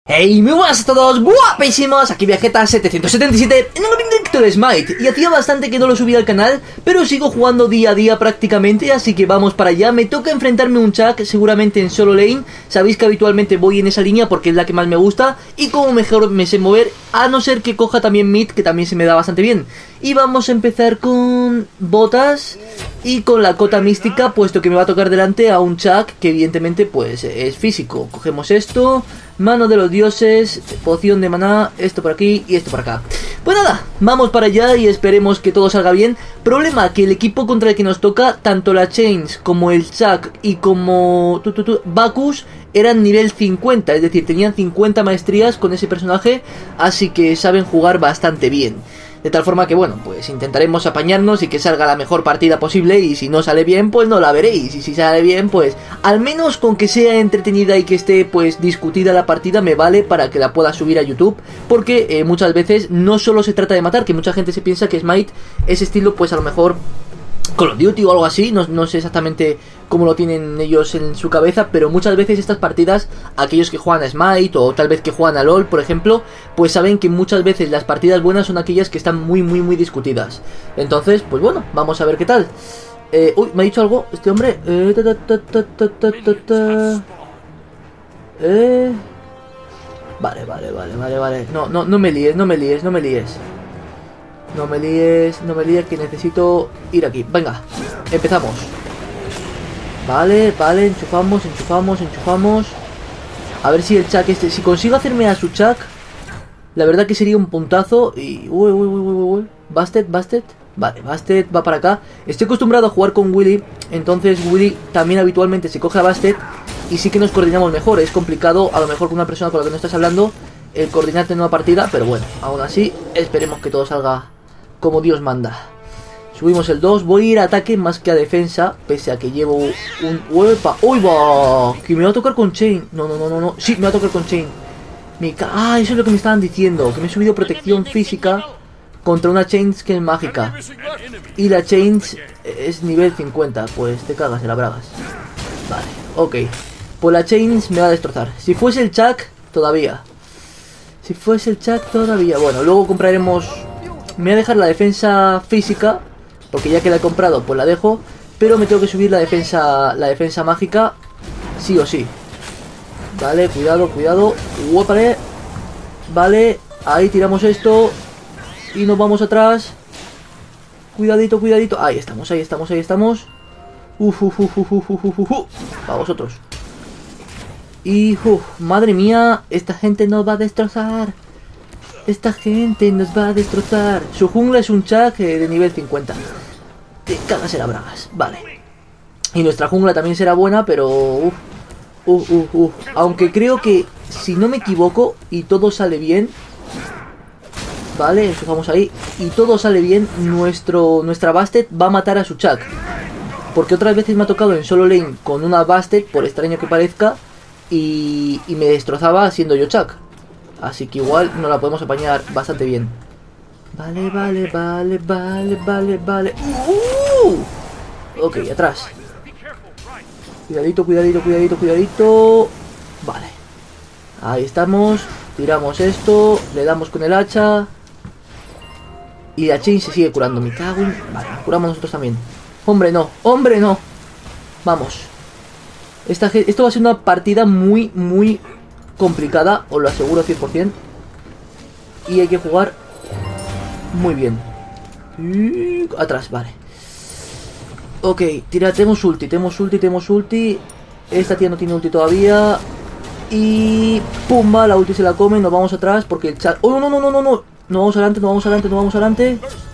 Hey, muy buenas a todos, guapísimos, aquí Vegeta777 en un directo de Smite. Y hacía bastante que no lo subía al canal, pero sigo jugando día a día prácticamente, así que vamos para allá. Me toca enfrentarme a un Chuck, seguramente en solo lane. Sabéis que habitualmente voy en esa línea porque es la que más me gusta y como mejor me sé mover, a no ser que coja también mid, que también se me da bastante bien. Y vamos a empezar con botas y con la cota mística, puesto que me va a tocar delante a un Chuck que evidentemente pues es físico. Cogemos esto, mano de los dioses, poción de maná, esto por aquí y esto por acá. Pues nada, vamos para allá y esperemos que todo salga bien. Problema que el equipo contra el que nos toca, tanto la Chains como el Chuck y como Bacchus eran nivel 50, es decir, tenían 50 maestrías con ese personaje, así que saben jugar bastante bien. De tal forma que, bueno, pues intentaremos apañarnos y que salga la mejor partida posible. Y si no sale bien, pues no la veréis. Y si sale bien, pues al menos con que sea entretenida y que esté, pues, discutida la partida, me vale para que la pueda subir a YouTube. Porque muchas veces no solo se trata de matar, que mucha gente se piensa que Smite es estilo, pues a lo mejor Call of Duty o algo así, no sé exactamente cómo lo tienen ellos en su cabeza, pero muchas veces estas partidas, aquellos que juegan a Smite o tal vez que juegan a LoL, por ejemplo, pues saben que muchas veces las partidas buenas son aquellas que están muy discutidas. Entonces, pues bueno, vamos a ver qué tal. Uy, me ha dicho algo este hombre. Vale. No me líes. No me líes, que necesito ir aquí. Venga, empezamos. Vale, enchufamos. A ver si el Chuck este, si consigo hacerme a su Chuck, la verdad que sería un puntazo. Y... Uy. Bastet. Vale, Bastet va para acá. Estoy acostumbrado a jugar con Willy, entonces Willy también habitualmente se coge a Bastet y sí que nos coordinamos mejor. Es complicado, a lo mejor con una persona con la que no estás hablando, el coordinarte en una partida, pero bueno, aún así, esperemos que todo salga como Dios manda. Subimos el 2, voy a ir a ataque más que a defensa, pese a que llevo un... ¡Uepa! ¡Uy, va! Que me va a tocar con Chain. No. Sí, me va a tocar con Chain. Ah, eso es lo que me estaban diciendo, que me he subido protección física contra una Chains que es mágica. Y la Chains es nivel 50, pues te cagas de la bragas. Vale, ok. Pues la Chains me va a destrozar. Si fuese el Chuck, todavía. Bueno, luego compraremos... Me voy a dejar la defensa física, porque ya que la he comprado, pues la dejo. Pero me tengo que subir la defensa mágica, sí o sí. Vale, cuidado. Uépale. Vale, ahí tiramos esto. Y nos vamos atrás. Cuidadito. Ahí estamos. Para vosotros. Y, madre mía, esta gente nos va a destrozar. Su jungla es un Chuck de nivel 50. Te cagas en la bragas. Vale. Y nuestra jungla también será buena, pero... Aunque creo que, si no me equivoco, y todo sale bien... Vale, empezamos ahí. Y todo sale bien, nuestra Bastet va a matar a su Chuck. Porque otras veces me ha tocado en solo lane con una Bastet, por extraño que parezca, y me destrozaba siendo yo Chuck. Así que igual nos la podemos apañar bastante bien. Vale. Ok, atrás. Cuidadito. Vale. Ahí estamos. Tiramos esto. Le damos con el hacha. Y la Chain se sigue curando. Me cago en... Vale, curamos nosotros también. Hombre, no. Vamos. Esto va a ser una partida muy complicada, os lo aseguro 100%. Y hay que jugar muy bien. Atrás, vale. Ok, tenemos ulti. Esta tía no tiene ulti todavía. Y... pumba, la ulti se la come. Nos vamos atrás porque el chat... ¡Oh, no! No vamos adelante.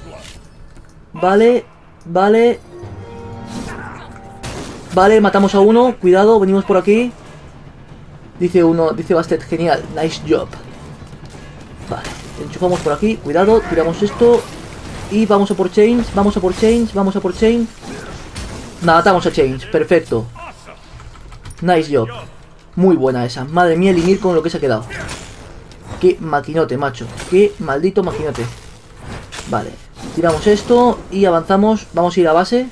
Vale, matamos a uno. Cuidado, venimos por aquí. Dice Bastet, genial, nice job. Vale, enchufamos por aquí, cuidado, tiramos esto. Y vamos a por Chains. Matamos a Chains, perfecto. Nice job. Muy buena esa, madre mía el Ymir con lo que se ha quedado. Qué maquinote, macho. Qué maldito maquinote. Vale, tiramos esto y avanzamos, vamos a ir a base.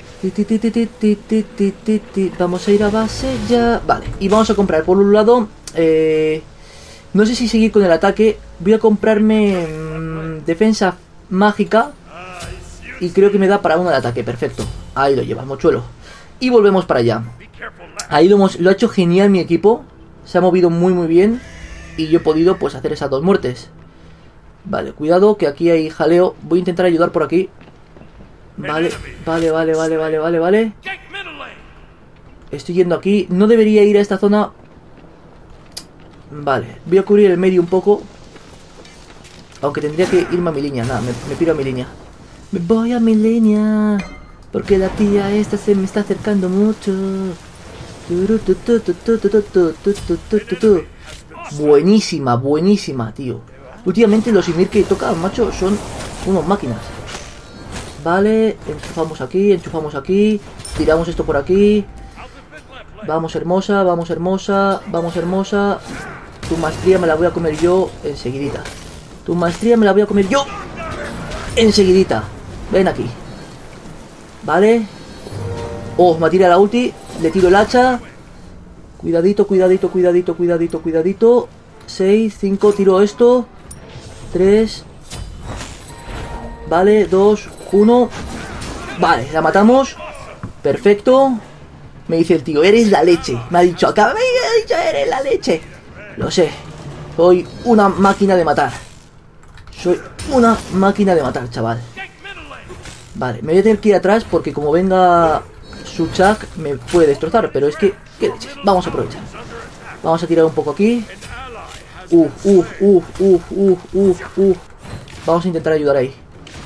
Vamos a ir a base ya. Vale, y vamos a comprar por un lado No sé si seguir con el ataque. Voy a comprarme defensa mágica. Y creo que me da para uno de ataque, perfecto. Ahí lo llevas, mochuelo. Y volvemos para allá. Ahí lo ha hecho genial mi equipo. Se ha movido muy bien. Y yo he podido pues hacer esas 2 muertes. Vale, cuidado que aquí hay jaleo. Voy a intentar ayudar por aquí. Vale. Estoy yendo aquí. No debería ir a esta zona. Vale, voy a cubrir el medio un poco. Aunque tendría que irme a mi línea. Nada, me piro a mi línea. Me voy a mi línea. Porque la tía esta se me está acercando mucho. Buenísima, tío. Últimamente los Ymir que tocan, macho, son unos máquinas. Vale, enchufamos aquí. Tiramos esto por aquí. Vamos, hermosa. Tu maestría me la voy a comer yo enseguidita. Ven aquí. Vale. Oh, me tira la ulti. Le tiro el hacha. Cuidadito. 6, 5, tiro esto. 3. Vale, 2, 1. Vale, la matamos. Perfecto. Me dice el tío, eres la leche. Me ha dicho, eres la leche. Lo sé. Soy una máquina de matar. Chaval. Vale, me voy a tener que ir atrás porque como venga su Chuck me puede destrozar. Pero es que, qué leche. Vamos a aprovechar. Vamos a tirar un poco aquí. Vamos a intentar ayudar ahí.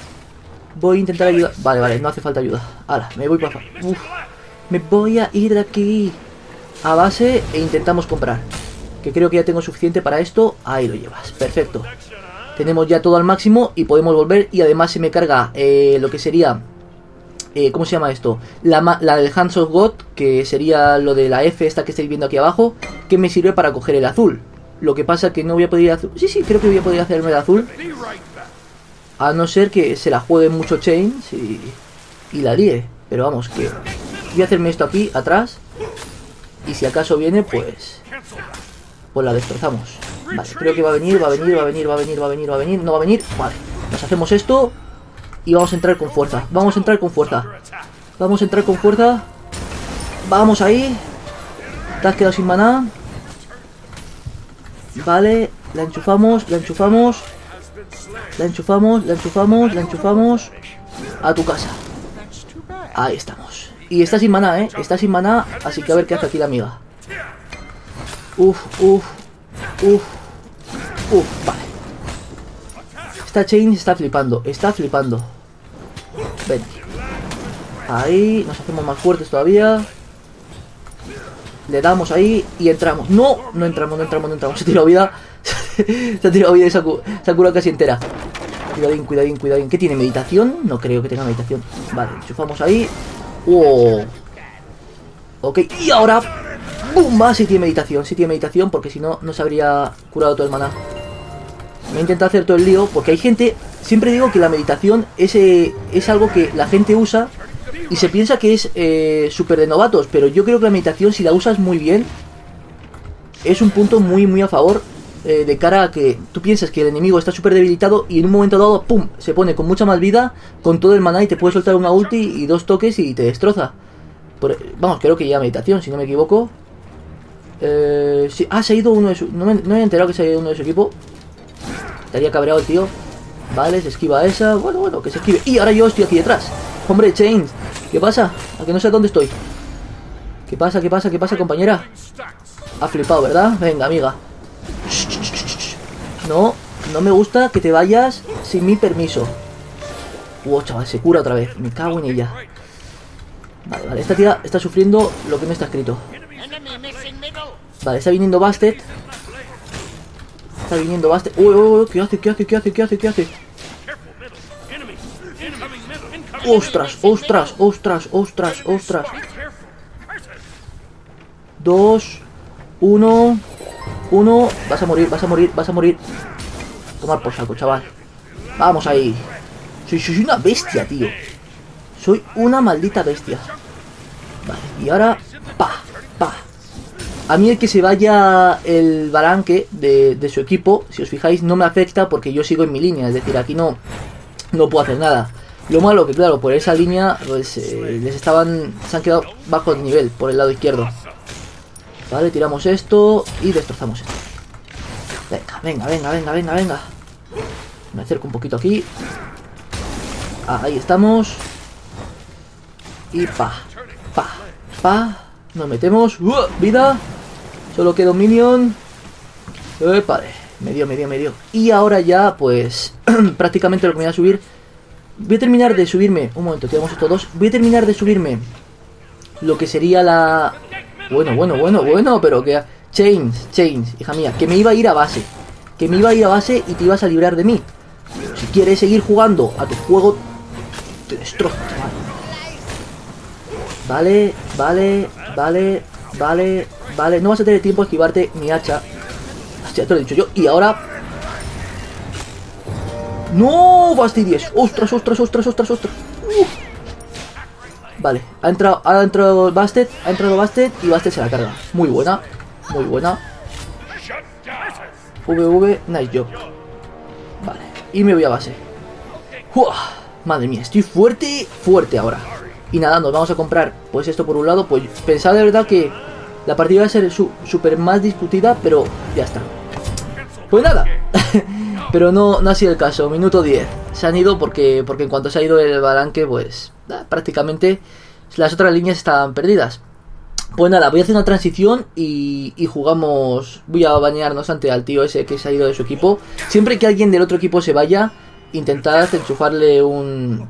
Vale, no hace falta ayuda. Ahora, me voy para... Me voy a ir de aquí a base e intentamos comprar. Que creo que ya tengo suficiente para esto. Ahí lo llevas, perfecto. Tenemos ya todo al máximo y podemos volver. Y además se me carga lo que sería... ¿cómo se llama esto? La del Hands of God, que sería lo de la F esta que estáis viendo aquí abajo, que me sirve para coger el azul. Lo que pasa que no voy a poder ir azul. Sí, creo que voy a poder hacerme el azul. A no ser que se la juegue mucho Chains y la líe. Pero vamos, que voy a hacerme esto aquí, atrás. Y si acaso viene, pues la destrozamos. Vale, creo que va a venir. No va a venir. Vale, nos hacemos esto. Y vamos a entrar con fuerza. Vamos ahí. Te has quedado sin maná. Vale, la enchufamos. A tu casa. Ahí estamos. Y está sin maná, así que a ver qué hace aquí la amiga. Vale. Esta Chain está flipando. Ven. Ahí, nos hacemos más fuertes todavía. Le damos ahí y entramos. No entramos. Se ha tirado vida. Y Sakura casi entera. Cuidadín. ¿Qué tiene? ¿Meditación? No creo que tenga meditación. Vale, enchufamos ahí. Ok, y ahora ¡bumba! Sí tiene meditación, porque si no, no se habría curado todo el maná. Me he intentado hacer todo el lío, porque hay gente... Siempre digo que la meditación es algo que la gente usa y se piensa que es súper de novatos, pero yo creo que la meditación, si la usas muy bien, es un punto muy a favor de cara a que tú piensas que el enemigo está súper debilitado y en un momento dado, ¡pum!, se pone con mucha más vida, con todo el maná y te puede soltar una ulti y 2 toques y te destroza. Vamos, creo que ya meditación, si no me equivoco. Sí, se ha ido uno de su... No me he enterado que se ha ido uno de su equipo. Estaría cabreado el tío. Vale, se esquiva esa. Bueno, que se esquive. Y ahora yo estoy aquí detrás. Hombre, Chains, ¿qué pasa? A que no sé dónde estoy. ¿Qué pasa, compañera? Ha flipado, ¿verdad? Venga, amiga. No me gusta que te vayas sin mi permiso. Chaval, se cura otra vez. Me cago en ella. Vale, esta tía está sufriendo lo que no está escrito. Vale, está viniendo Bastet. ¿Qué hace? ¡Ostras! 2, 1. Vas a morir. Tomar por saco, chaval. Vamos ahí. Soy una bestia, tío. Soy una maldita bestia. Vale, y ahora... A mí el que se vaya el Baranque de su equipo, si os fijáis, no me afecta porque yo sigo en mi línea. Es decir, aquí no puedo hacer nada. Lo malo que, claro, por esa línea pues, se han quedado bajo de nivel por el lado izquierdo. Vale, tiramos esto y destrozamos esto. Venga. Me acerco un poquito aquí. Ahí estamos. Y pa. Nos metemos. Vida. Solo queda un minion. Vale. Me dio. Y ahora ya, pues, prácticamente lo que me voy a subir. Voy a terminar de subirme. Un momento, tiramos estos dos. Voy a terminar de subirme lo que sería la... Bueno, pero que... Chains, hija mía. Que me iba a ir a base. Y te ibas a librar de mí. Si quieres seguir jugando a tu juego, te destrozo, chaval. Vale. No vas a tener tiempo a esquivarte mi hacha. Hostia, te lo he dicho yo. Y ahora... ¡No fastidies! ¡Ostras! Vale, ha entrado Bastet y Bastet se la carga. Muy buena. Nice job. Vale, y me voy a base. ¡Uah! Madre mía, estoy fuerte ahora. Y nada, nos vamos a comprar pues esto por un lado. Pues pensaba de verdad que la partida va a ser súper más discutida, pero ya está. Pues nada. Pero no ha sido el caso. Minuto 10. Se han ido porque en cuanto se ha ido el Baranque, pues prácticamente las otras líneas estaban perdidas. Pues nada, voy a hacer una transición y jugamos. Voy a bañarnos ante al tío ese que se ha ido de su equipo. Siempre que alguien del otro equipo se vaya, intentad enchufarle una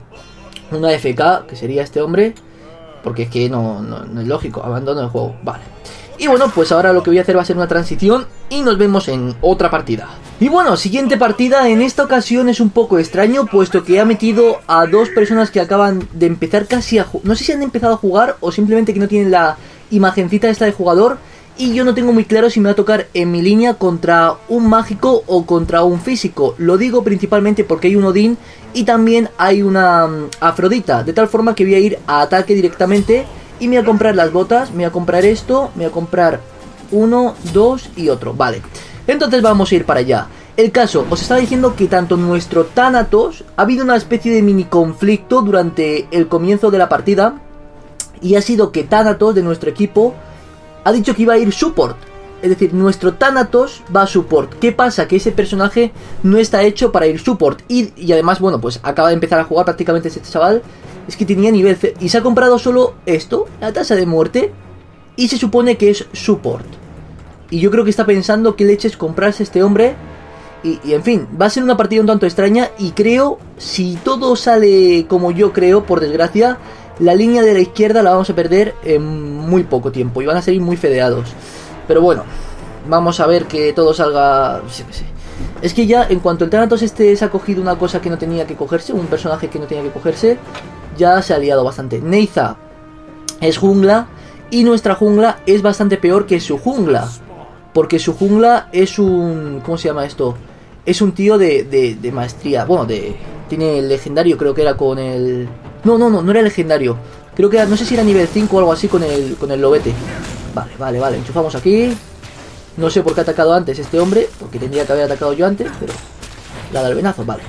FK, que sería este hombre, porque es que no es lógico. Abandono el juego. Vale. Y bueno, pues ahora lo que voy a hacer va a ser una transición y nos vemos en otra partida. Y bueno, siguiente partida. En esta ocasión es un poco extraño, puesto que ha metido a dos personas que acaban de empezar casi a jugar. No sé si han empezado a jugar o simplemente que no tienen la imagencita esta de jugador. Y yo no tengo muy claro si me va a tocar en mi línea contra un mágico o contra un físico. Lo digo principalmente porque hay un Odín y también hay una Afrodita. De tal forma que voy a ir a ataque directamente. Y me voy a comprar las botas, me voy a comprar esto, me voy a comprar uno, dos y otro. Vale, entonces vamos a ir para allá. El caso, os estaba diciendo que tanto nuestro Thanatos ha habido una especie de mini conflicto durante el comienzo de la partida. Y ha sido que Thanatos de nuestro equipo ha dicho que iba a ir support. Es decir, nuestro Thanatos va a support. ¿Qué pasa? Que ese personaje no está hecho para ir support. Y además, bueno, pues acaba de empezar a jugar prácticamente este chaval. Es que tenía nivel C. Y se ha comprado solo esto, la tasa de muerte. Y se supone que es support. Y yo creo que está pensando qué leches comprarse este hombre. Y en fin, va a ser una partida un tanto extraña. Y creo, si todo sale como yo creo, por desgracia, la línea de la izquierda la vamos a perder en muy poco tiempo. Y van a salir muy fedeados. Pero bueno, vamos a ver que todo salga... Es que ya en cuanto el Thanatos este se ha cogido una cosa que no tenía que cogerse, un personaje que no tenía que cogerse, ya se ha liado bastante. Neiza es jungla y nuestra jungla es bastante peor que su jungla. Porque su jungla es un... ¿Cómo se llama esto? Es un tío de maestría. Bueno, tiene el legendario, creo que era con el... No era legendario. Creo que era, no sé si era nivel 5 o algo así con el lobete. Vale, enchufamos aquí. No sé por qué ha atacado antes este hombre, porque tendría que haber atacado yo antes, pero... La da el venazo, vale.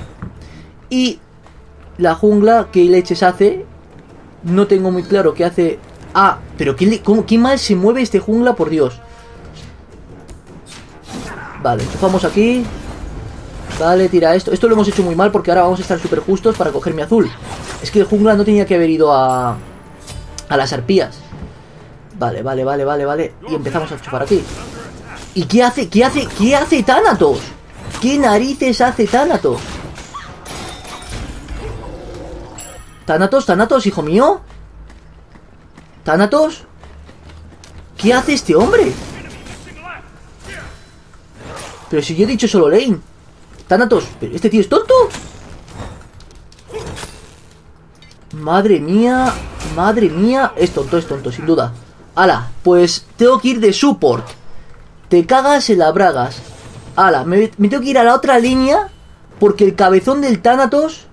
Y la jungla, ¿qué leches hace? No tengo muy claro qué hace... Ah, pero ¿qué mal se mueve este jungla, por Dios? Vale, enchufamos aquí. Vale, tira esto. Esto lo hemos hecho muy mal porque ahora vamos a estar súper justos para coger mi azul. Es que el jungla no tenía que haber ido a las arpías. Vale. Y empezamos a enchufar aquí. ¿Y qué hace? ¿Qué hace Thanatos? ¿Qué narices hace Thanatos? Thanatos, hijo mío. Thanatos. ¿Qué hace este hombre? Pero si yo he dicho solo lane. Thanatos, ¿pero este tío es tonto? Madre mía. Es tonto, sin duda. Ala, pues tengo que ir de support. Te cagas en las bragas. Ala, me tengo que ir a la otra línea porque el cabezón del Thanatos...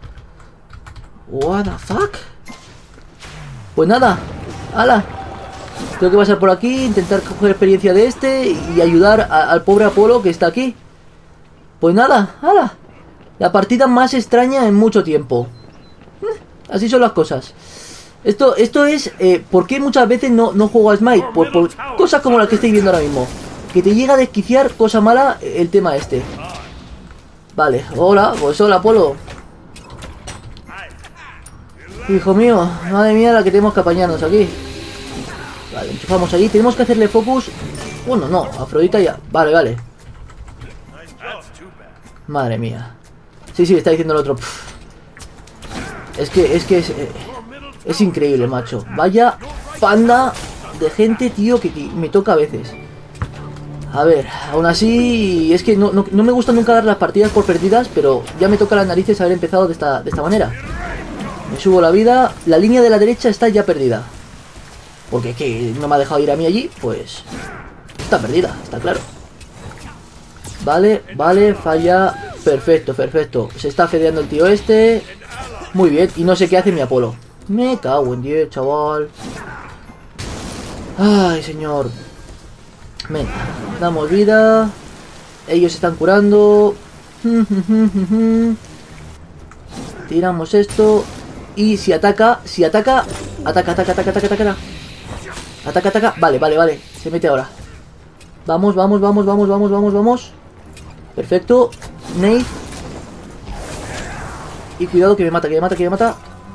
What the fuck. Pues nada, ala. Tengo que pasar por aquí, intentar coger experiencia de este y ayudar al pobre Apolo que está aquí. Pues nada, ¡hala! La partida más extraña en mucho tiempo. Así son las cosas. Esto es... ¿por qué muchas veces no juego a Smite? Por cosas como las que estáis viendo ahora mismo. Que te llega a desquiciar, cosa mala, el tema este. Vale, hola, pues hola Apolo. Hijo mío, madre mía la que tenemos que apañarnos aquí. Vale, enchufamos allí, tenemos que hacerle focus. Bueno, no, Afrodita ya. Vale, vale. Madre mía. Sí, está diciendo el otro. Es que es increíble, macho. Vaya panda de gente, tío, que me toca a veces. A ver, aún así, es que no me gusta nunca dar las partidas por perdidas, pero ya me toca las narices haber empezado de esta manera. Me subo la vida, la línea de la derecha está ya perdida. Porque es que no me ha dejado ir a mí allí, pues... Está perdida, está claro. Vale, falla. Perfecto. Se está fedeando el tío este. Muy bien, y no sé qué hace mi Apolo. Me cago en 10, chaval. Ay, señor. Venga, damos vida. Ellos se están curando. Tiramos esto. Y si ataca. Ataca. Vale. Se mete ahora. Vamos. Perfecto. Nate. Y cuidado que me mata.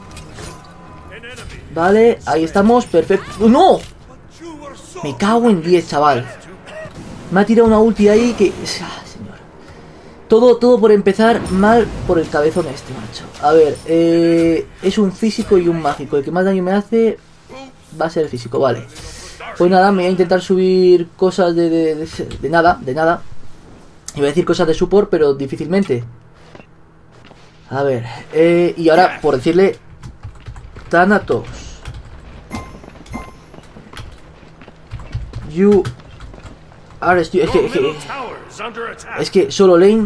Vale, ahí estamos. Perfecto. ¡No! Me cago en 10, chaval. Me ha tirado una ulti ahí que... señor. Todo por empezar mal por el cabezón este, macho. A ver, es un físico y un mágico. El que más daño me hace va a ser el físico, vale. Pues nada, me voy a intentar subir cosas de nada. Iba a decir cosas de support, pero difícilmente. A ver, y ahora por decirle... Thanatos. You are es que solo lane.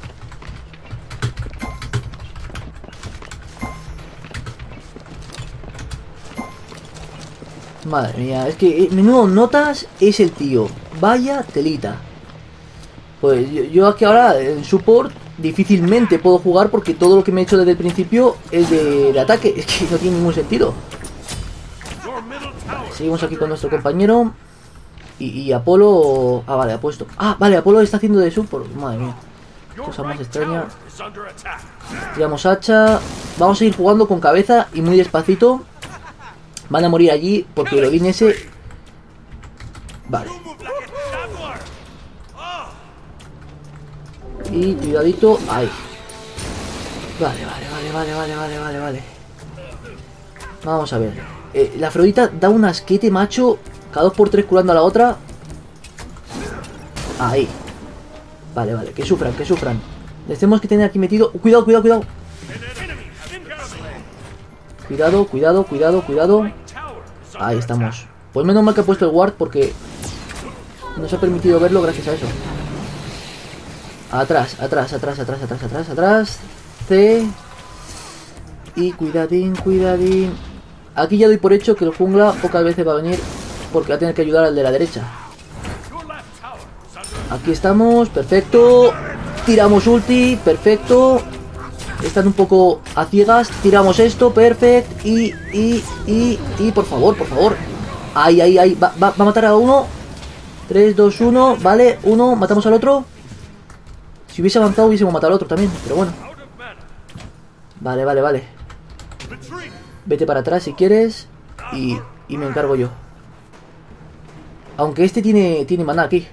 Madre mía, es que menudo notas es el tío. Vaya telita. Pues yo aquí ahora en support difícilmente puedo jugar porque todo lo que me he hecho desde el principio es de ataque. Es que no tiene ningún sentido. Vale, seguimos aquí con nuestro compañero. Y Apolo... Ah, vale, ha puesto... Ah, vale, Apolo está haciendo de support. Madre mía. Cosa más extraña. Tiramos hacha. Vamos a ir jugando con cabeza y muy despacito. Van a morir allí porque lo viene ese... Vale. Y cuidadito. Ahí. Vale. Vamos a ver. La Afrodita da un asquete, macho. Cada 2x3 curando a la otra. Ahí. Vale, que sufran. Les tenemos que tener aquí metido. Cuidado. Cuidado. Ahí estamos. Pues menos mal que ha puesto el ward porque nos ha permitido verlo gracias a eso. Atrás. C. Y cuidadín. Aquí ya doy por hecho que el jungla pocas veces va a venir porque va a tener que ayudar al de la derecha. Aquí estamos, perfecto. Tiramos ulti, perfecto. Están un poco a ciegas. Tiramos esto, perfecto. Y por favor. Ahí. Va a matar a uno. 3, 2, 1. Vale, uno. Matamos al otro. Si hubiese avanzado hubiésemos matado al otro también. Pero bueno. Vale. Vete para atrás si quieres. Y me encargo yo. Aunque este tiene maná aquí.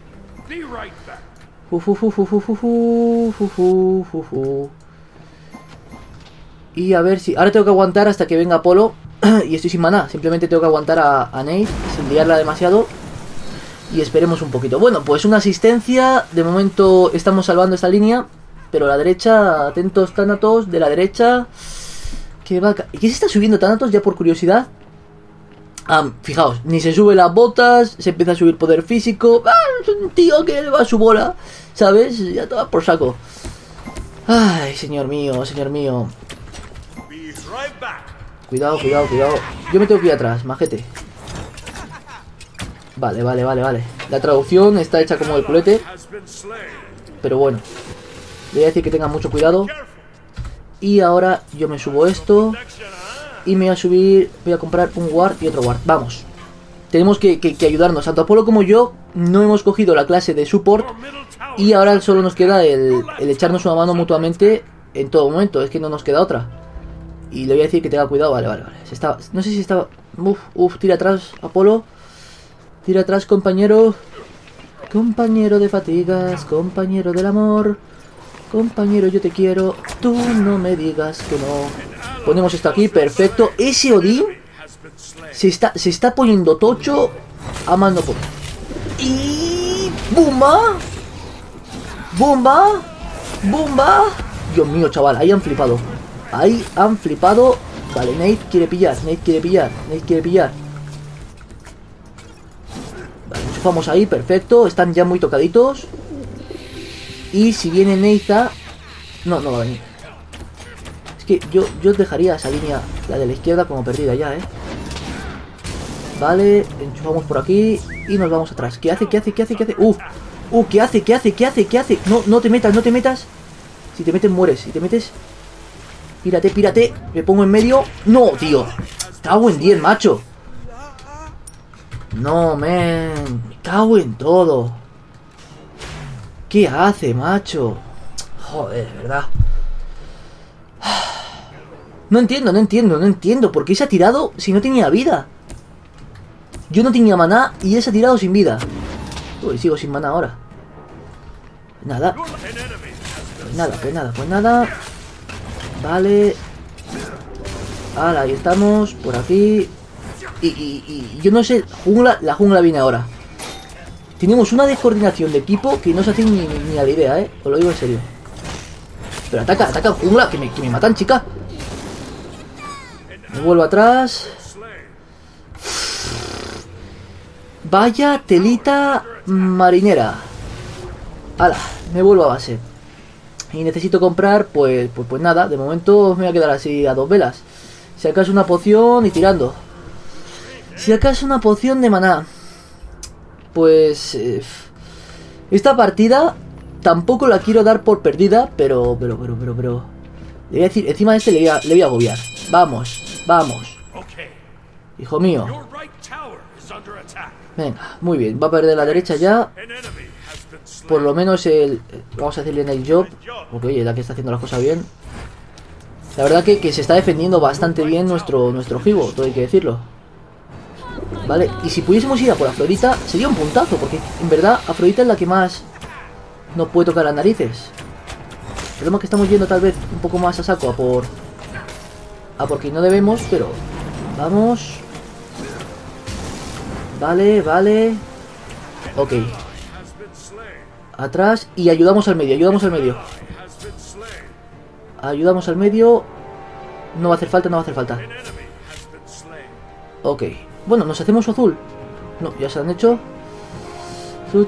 Y a ver si... Ahora tengo que aguantar hasta que venga Apolo. Y estoy sin maná. Simplemente tengo que aguantar a Nate sin liarla demasiado. Y esperemos un poquito. Bueno, pues una asistencia. De momento estamos salvando esta línea. Pero a la derecha, atentos Thanatos. De la derecha. ¿Qué se está subiendo Thanatos ya por curiosidad? Fijaos, ni se sube las botas. Se empieza a subir poder físico. Es un tío que le va a su bola, ¿sabes? Ya todo por saco. Ay, señor mío. Cuidado. Yo me tengo que ir atrás, majete. Vale, vale, vale, vale. La traducción está hecha como el culete. Pero bueno. Le voy a decir que tengan mucho cuidado. Y ahora yo me subo esto. Y me voy a subir... Voy a comprar un ward y otro ward. Vamos. Tenemos que ayudarnos. Tanto Apolo como yo no hemos cogido la clase de support. Y ahora solo nos queda el echarnos una mano mutuamente en todo momento. Es que no nos queda otra. Y le voy a decir que tenga cuidado. Vale, vale, vale. No sé si estaba... Uf, tira atrás, Apolo. Tira atrás, compañero. Compañero de fatigas. Compañero del amor. Compañero, yo te quiero. Tú no me digas que no. Ponemos esto aquí, perfecto. Ese Odín se está poniendo tocho a mano por... Y... ¡Bumba! ¡Bumba! ¡Bumba! Dios mío, chaval, ahí han flipado. Ahí han flipado. Vale, Nate quiere pillar, Nate quiere pillar, Nate quiere pillar. Vale, enchufamos ahí, perfecto. Están ya muy tocaditos. Y si viene Nate... No, no va a venir. Es que yo dejaría esa línea, la de la izquierda, como perdida ya, Vale, enchufamos por aquí y nos vamos atrás. ¿Qué hace? ¿Qué hace? ¿Qué hace? ¿Qué hace? ¿Qué hace? ¿Qué hace? ¿Qué hace? ¿Qué hace? No, no te metas, no te metas. Si te metes, mueres. Si te metes... Pírate, pírate. Me pongo en medio. No, tío. Cago en 10, macho. No, man. Me cago en todo. ¿Qué hace, macho? Joder, de verdad. No entiendo. ¿Por qué se ha tirado si no tenía vida? Yo no tenía maná y él se ha tirado sin vida. Uy, sigo sin maná ahora. Nada. Pues nada. Vale. Ahora, ahí estamos. Por aquí. Y yo no sé. La jungla viene ahora. Tenemos una descoordinación de equipo que no se hace ni a la idea, Os lo digo en serio. Pero ataca jungla, que me matan, chica. Me vuelvo atrás. Vaya telita marinera. Hala, me vuelvo a base. Y necesito comprar, pues nada. De momento me voy a quedar así a dos velas. Si acaso una poción y tirando. Si acaso una poción de maná. Pues... esta partida tampoco la quiero dar por perdida, pero... Le voy a decir, encima de este le voy a agobiar. Vamos. Hijo mío. Venga, muy bien. Va a perder la derecha ya. Por lo menos vamos a hacerle en el job. Porque oye, la que está haciendo las cosas bien. La verdad que se está defendiendo bastante bien nuestro Gibo, todo hay que decirlo. Vale, y si pudiésemos ir a por Afrodita, sería un puntazo, porque en verdad Afrodita es la que más nos puede tocar las narices. El problema es que estamos yendo tal vez un poco más a saco a por quien no debemos, pero vamos. Vale. Ok. Atrás y ayudamos al medio. Ayudamos al medio. No va a hacer falta. Ok. Bueno, nos hacemos azul. No, ya se han hecho. Un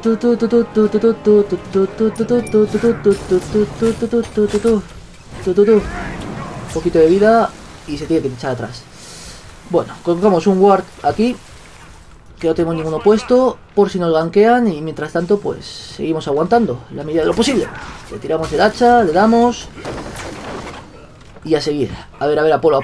poquito de vida y se tiene que echar atrás. Bueno, colocamos un ward aquí, que no tenemos ninguno puesto, por si nos gankean, y mientras tanto pues seguimos aguantando en la medida de lo posible. Le tiramos el hacha, le damos y a seguir. A ver, Apolo.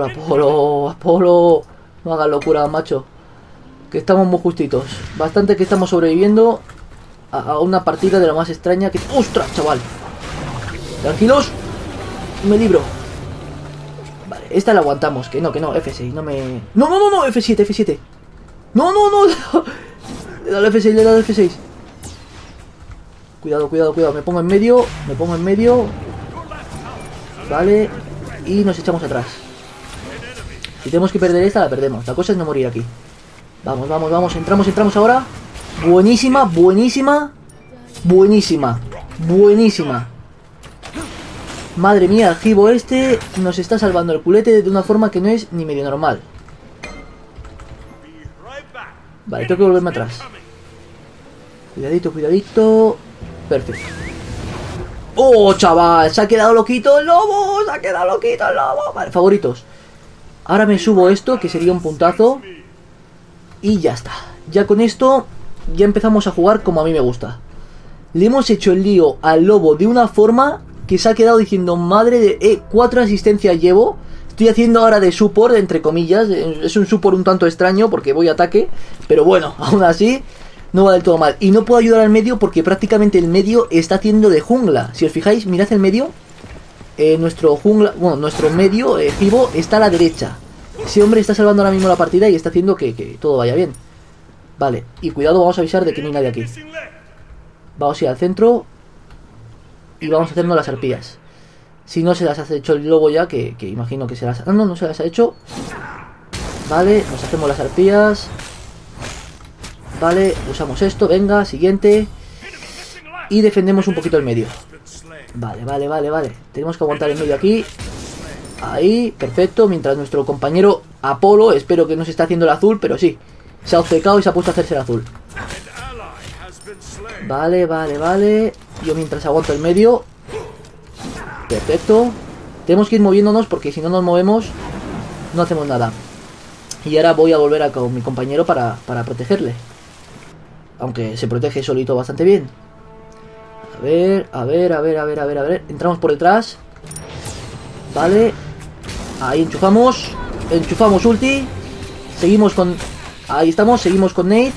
No hagas locura, macho. Que estamos muy justitos. Bastante que estamos sobreviviendo a una partida de lo más extraña que... ¡Ostras, chaval! Tranquilos. Me libro. Vale, esta la aguantamos. Que no, F6, no me... No, F7. No. Le da el F6, Cuidado. Me pongo en medio. Vale. Y nos echamos atrás. Si tenemos que perder esta, la perdemos. La cosa es no morir aquí. Vamos. Entramos ahora. Buenísima. Madre mía, el Gibo este nos está salvando el culete de una forma que no es ni medio normal. Vale, tengo que volverme atrás. Cuidadito. Perfecto. ¡Oh, chaval! Se ha quedado loquito el lobo. Vale, favoritos. Ahora me subo esto, que sería un puntazo. Y ya está. ya con esto, ya empezamos a jugar como a mí me gusta. Le hemos hecho el lío al lobo de una forma que se ha quedado diciendo, madre de... 4 asistencias llevo. Estoy haciendo ahora de support, entre comillas. Es un support un tanto extraño porque voy a ataque. Pero bueno, aún así, no va del todo mal. Y no puedo ayudar al medio porque prácticamente el medio está haciendo de jungla. Si os fijáis, mirad el medio. Nuestro jungla... Bueno, nuestro medio, Givo, está a la derecha. Ese hombre está salvando ahora mismo la partida y está haciendo que todo vaya bien. Vale, y cuidado, vamos a avisar de que no hay nadie aquí. Vamos a ir al centro y vamos a hacernos las arpías. Si no se las ha hecho el lobo ya, que imagino que se las... No se las ha hecho. Vale, nos hacemos las arpías. Vale, usamos esto, venga, siguiente. Y defendemos un poquito el medio. Vale. Tenemos que aguantar el medio aquí. Ahí, perfecto. Mientras nuestro compañero Apolo, espero que no se esté haciendo el azul, pero sí, se ha obcecado y se ha puesto a hacerse el azul. Vale. Yo mientras aguanto el medio. Perfecto. Tenemos que ir moviéndonos porque si no nos movemos no hacemos nada. Y ahora voy a volver a con mi compañero para protegerle. Aunque se protege solito bastante bien. A ver. Entramos por detrás. Vale. Ahí enchufamos. Enchufamos ulti. Seguimos con... Ahí estamos, seguimos con Nate.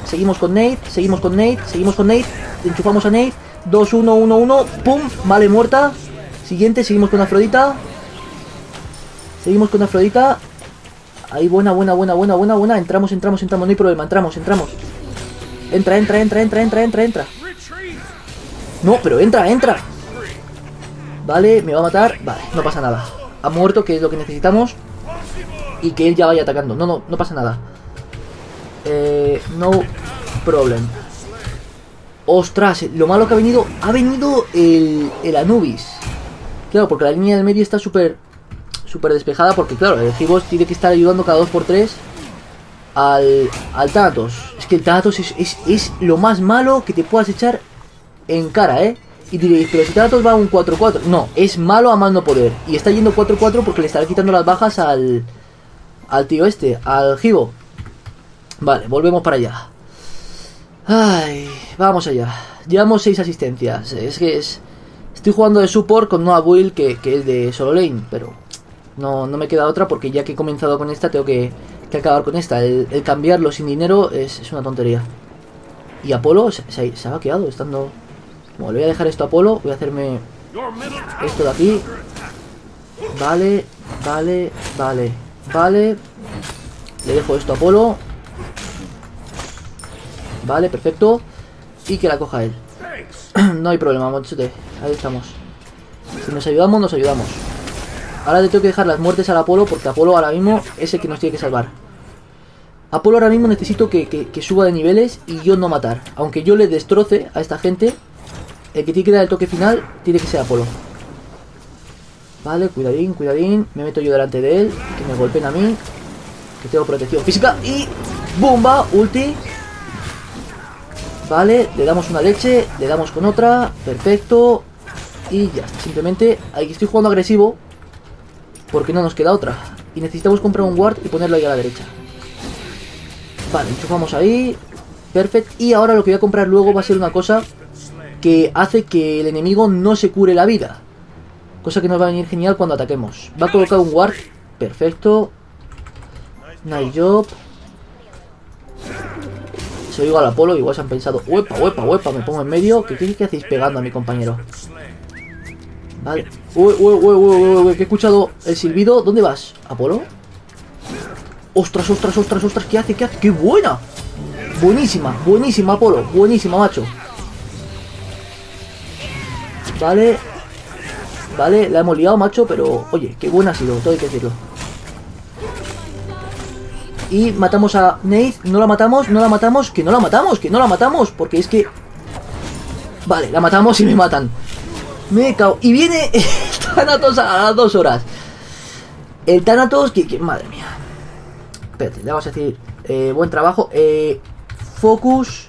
Enchufamos a Nate. 2, 1, 1, 1. Pum, vale, muerta. Siguiente, seguimos con Afrodita. Ahí, buena. Entramos. No hay problema, entramos. Entra. No, pero entra. Vale, me va a matar. Vale, no pasa nada. Ha muerto, que es lo que necesitamos. Y que él ya vaya atacando. No pasa nada. No problem. Ostras, lo malo que ha venido. Ha venido el Anubis. Claro, porque la línea del medio está súper despejada. Porque claro, el Gibos tiene que estar ayudando cada 2x3 al Thanatos. Es que el Thanatos es lo más malo que te puedas echar en cara, Y diréis, pero si Thanatos va a un 4-4. No, es malo a más no poder. Y está yendo 4-4 porque le estará quitando las bajas al tío este, al Gibo. Vale, volvemos para allá. Ay, vamos allá. Llevamos 6 asistencias. Estoy jugando de support con Noah Build que es de solo lane, pero no me queda otra porque ya que he comenzado con esta tengo que acabar con esta. El cambiarlo sin dinero es una tontería. Y Apolo se ha vaqueado estando... Bueno, le voy a dejar esto a Apolo. Voy a hacerme esto de aquí. Vale. Le dejo esto a Apolo. Vale, perfecto. Y que la coja él. No hay problema, mochote. Ahí estamos. Si nos ayudamos, nos ayudamos. Ahora le tengo que dejar las muertes al Apolo porque Apolo ahora mismo es el que nos tiene que salvar. Apolo ahora mismo necesito que suba de niveles y yo no matar. Aunque yo le destroce a esta gente, el que tiene que dar el toque final tiene que ser Apolo. Vale, cuidadín. Me meto yo delante de él. Que me golpeen a mí. Que tengo protección física. Y... ¡Bomba! Ulti. Vale, le damos una leche. Le damos con otra. Perfecto. Y ya está. Simplemente aquí estoy jugando agresivo porque no nos queda otra. Y necesitamos comprar un ward y ponerlo ahí a la derecha. Vale, enchufamos ahí. Perfecto. Y ahora lo que voy a comprar luego va a ser una cosa que hace que el enemigo no se cure la vida. Cosa que nos va a venir genial cuando ataquemos. Va a colocar un ward. Perfecto. Nice job. Se oigo al Apolo, igual se han pensado, huepa, me pongo en medio. ¿Qué hacéis pegando a mi compañero? Vale. Uy, que he escuchado el silbido. ¿Dónde vas, Apolo? Ostras, ¿qué hace? ¡Qué buena! Buenísima, Apolo. Buenísima, macho. Vale, la hemos liado, macho, pero oye, qué buena ha sido, todo hay que decirlo. Y matamos a Nate. No la matamos, porque es que... Vale, la matamos y me matan. Me cago. Y viene el Thanatos a las 2 horas. El Thanatos, que madre mía. Espérate, le vamos a decir buen trabajo. Focus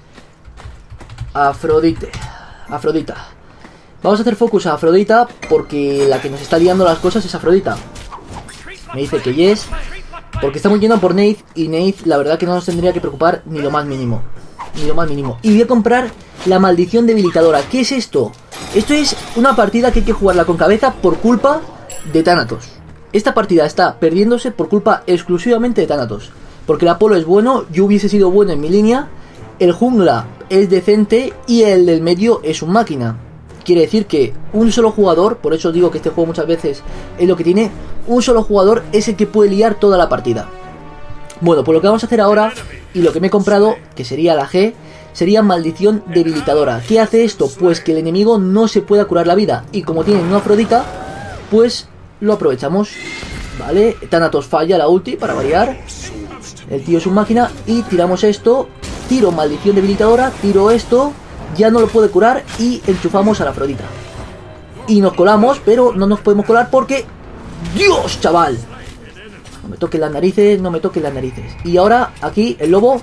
Afrodita. Vamos a hacer focus a Afrodita porque la que nos está liando las cosas es Afrodita. Me dice que yes. Porque estamos yendo por Nate y Nate la verdad que no nos tendría que preocupar ni lo más mínimo. Ni lo más mínimo. Y voy a comprar la maldición debilitadora. ¿Qué es esto? Esto es una partida que hay que jugarla con cabeza por culpa de Thanatos. Esta partida está perdiéndose por culpa exclusivamente de Thanatos. Porque el Apolo es bueno, yo hubiese sido bueno en mi línea, el jungla es decente y el del medio es un máquina. Quiere decir que un solo jugador, por eso digo que este juego muchas veces es lo que tiene, un solo jugador es el que puede liar toda la partida. Bueno, pues lo que vamos a hacer ahora, y lo que me he comprado, que sería la G, sería maldición debilitadora. ¿Qué hace esto? Pues que el enemigo no se pueda curar la vida. Y como tienen una Afrodita, pues lo aprovechamos. Vale, Thanatos falla la ulti para variar. El tío es un máquina y tiramos esto. Tiro maldición debilitadora, tiro esto, ya no lo puede curar y enchufamos a la Afrodita. Y nos colamos, pero no nos podemos colar porque... ¡Dios, chaval! No me toquen las narices, no me toquen las narices. Y ahora, aquí, el lobo.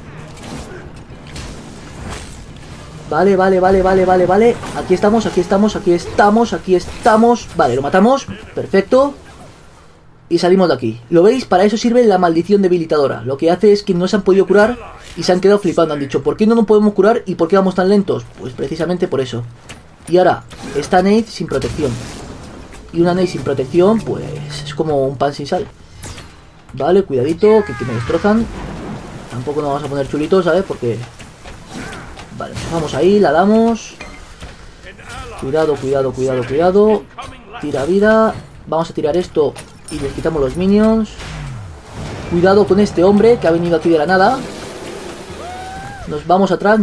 Vale. Aquí estamos. Vale, lo matamos. Perfecto. Y salimos de aquí. ¿Lo veis? Para eso sirve la maldición debilitadora. Lo que hace es que no se han podido curar y se han quedado flipando. Han dicho, ¿por qué no nos podemos curar y por qué vamos tan lentos? Pues precisamente por eso. Y ahora, está Nate sin protección. Y una Nate sin protección, pues es como un pan sin sal. Vale, cuidadito, que me destrozan. Tampoco nos vamos a poner chulitos, ¿sabes? Porque... Vale, vamos ahí, la damos. Cuidado. Tira vida. Vamos a tirar esto y les quitamos los minions. Cuidado con este hombre que ha venido aquí de la nada. Nos vamos atrás.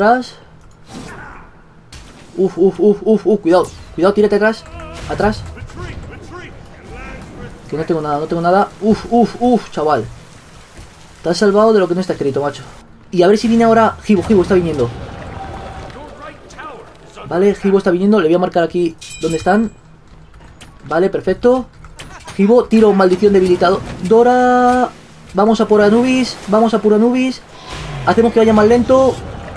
Cuidado, tírate atrás. Que no tengo nada. Chaval. Te has salvado de lo que no está escrito, macho. Y a ver si viene ahora Gibo está viniendo. Vale, Gibo está viniendo. Le voy a marcar aquí donde están. Vale, perfecto. Gibo, tiro maldición debilitadora. Vamos a por Anubis. Hacemos que vaya más lento.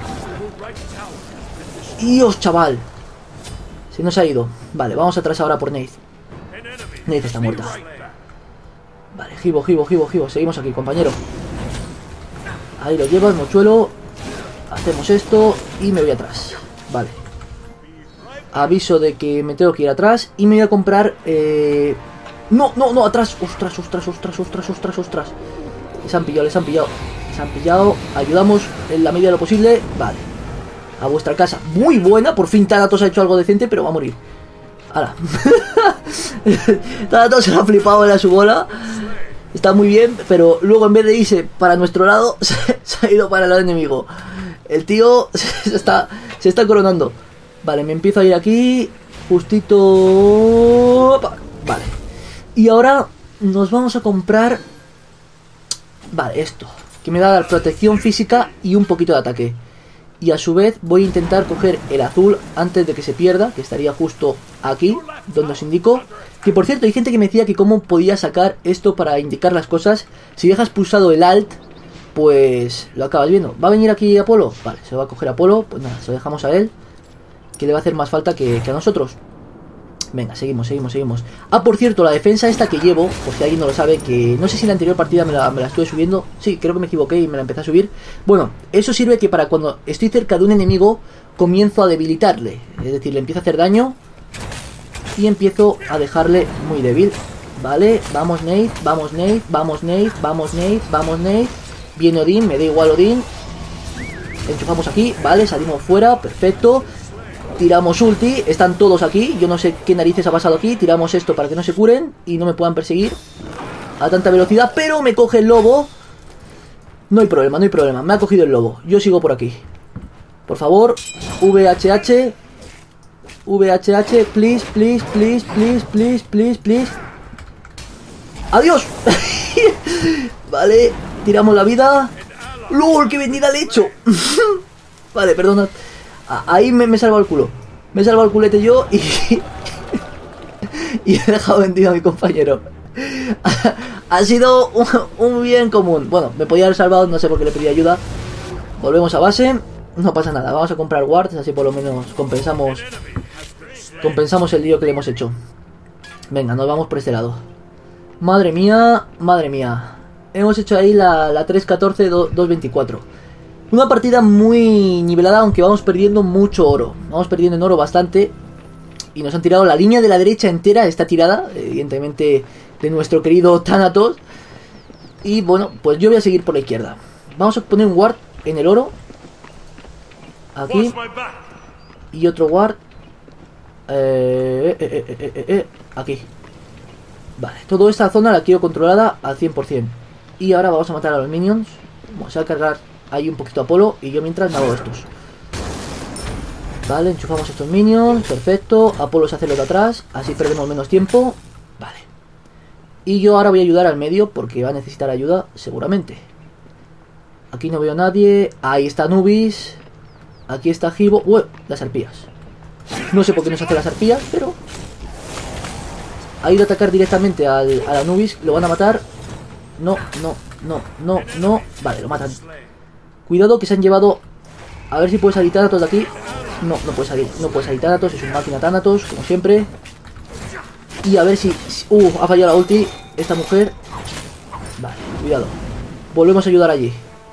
Dios, chaval. Se nos ha ido. Vale, vamos atrás ahora por Nate. Nate está muerta. Vale, Gibo. Seguimos aquí, compañero. Ahí lo llevo, el mochuelo. Hacemos esto y me voy atrás. Vale. Aviso de que me tengo que ir atrás. Y me voy a comprar... No, atrás. Ostras. Les han pillado. Ayudamos en la medida de lo posible. Vale. A vuestra casa. Muy buena. Por fin Thanatos ha hecho algo decente, pero va a morir. ¡Hala! Thanatos se lo ha flipado en su bola. Está muy bien, pero luego en vez de irse para nuestro lado, se ha ido para el lado enemigo. El tío se está coronando. Vale, me empiezo a ir aquí. Justito. Vale. Y ahora nos vamos a comprar... Vale, esto. Que me va a dar protección física y un poquito de ataque. Y a su vez voy a intentar coger el azul antes de que se pierda, que estaría justo aquí, donde os indico. Que por cierto, hay gente que me decía que cómo podía sacar esto para indicar las cosas. Si dejas pulsado el Alt, pues lo acabas viendo. ¿Va a venir aquí Apolo? Vale, se va a coger Apolo. Pues nada, se lo dejamos a él, que le va a hacer más falta que a nosotros. Venga, seguimos. Ah, por cierto, la defensa esta que llevo, por si alguien no lo sabe, que no sé si en la anterior partida me la estuve subiendo. Sí, creo que me equivoqué y me la empecé a subir. Bueno, eso sirve que para cuando estoy cerca de un enemigo, comienzo a debilitarle. Es decir, le empiezo a hacer daño y empiezo a dejarle muy débil. Vale, vamos Nate. Viene Odín, me da igual Odín. Enchufamos aquí, vale, salimos fuera, perfecto. Tiramos ulti, están todos aquí. Yo no sé qué narices ha pasado aquí. Tiramos esto para que no se curen y no me puedan perseguir a tanta velocidad. Pero me coge el lobo. No hay problema. Me ha cogido el lobo. Yo sigo por aquí. Por favor, VHH. Please. ¡Adiós! Vale, tiramos la vida. ¡Lol! ¡Qué vendida le he hecho! Vale, perdona. Ahí me he salvado el culo. Me he salvado el culete yo y... y he dejado vendido a mi compañero. Ha sido un bien común. Bueno, me podía haber salvado, no sé por qué le pedí ayuda. Volvemos a base. No pasa nada, vamos a comprar wards, así por lo menos compensamos el lío que le hemos hecho. Venga, nos vamos por este lado. Madre mía. hemos hecho ahí la 3-14-2-24. Una partida muy nivelada, aunque vamos perdiendo mucho oro. Vamos perdiendo en oro bastante. Y nos han tirado la línea de la derecha entera, está tirada, evidentemente, de nuestro querido Thanatos. Y bueno, pues yo voy a seguir por la izquierda. Vamos a poner un ward en el oro. Aquí. Y otro ward. Aquí. Vale, toda esta zona la quiero controlada al 100%. Y ahora vamos a matar a los minions. Vamos a cargar ahí un poquito Apolo. Y yo mientras me hago estos. Vale, enchufamos estos minions. Perfecto, Apolo se hace lo de atrás. Así perdemos menos tiempo. Vale. Y yo ahora voy a ayudar al medio, porque va a necesitar ayuda seguramente. Aquí no veo a nadie. Ahí está Anubis. Aquí está Gibo. Uy, las arpías. No sé por qué nos hace las arpías, pero... ha ido a atacar directamente al Anubis. Lo van a matar. No. Vale, lo matan. Cuidado que se han llevado... A ver si puede salir Thanatos de aquí. No puede salir. No puede salir Thanatos. Es un máquina Thanatos, como siempre. Y a ver si... ha fallado la ulti esta mujer. Vale, cuidado. Volvemos a ayudar allí.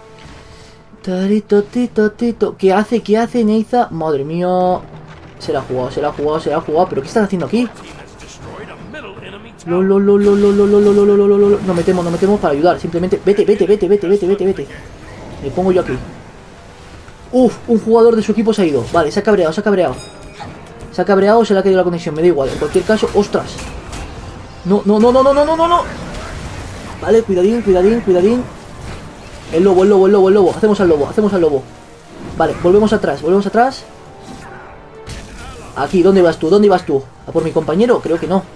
Tito. ¿Qué hace Neiza? Madre mía. Se la ha jugado. ¿Pero qué están haciendo aquí? Nos metemos para ayudar. Simplemente, vete. Me pongo yo aquí. Un jugador de su equipo se ha ido. Vale, se ha cabreado. Se ha cabreado, se le ha caído la conexión. Me da igual, en cualquier caso, ostras. No. Vale, cuidadín. El lobo. Hacemos al lobo. Vale, volvemos atrás. Aquí, ¿dónde vas tú? ¿A por mi compañero? Creo que no.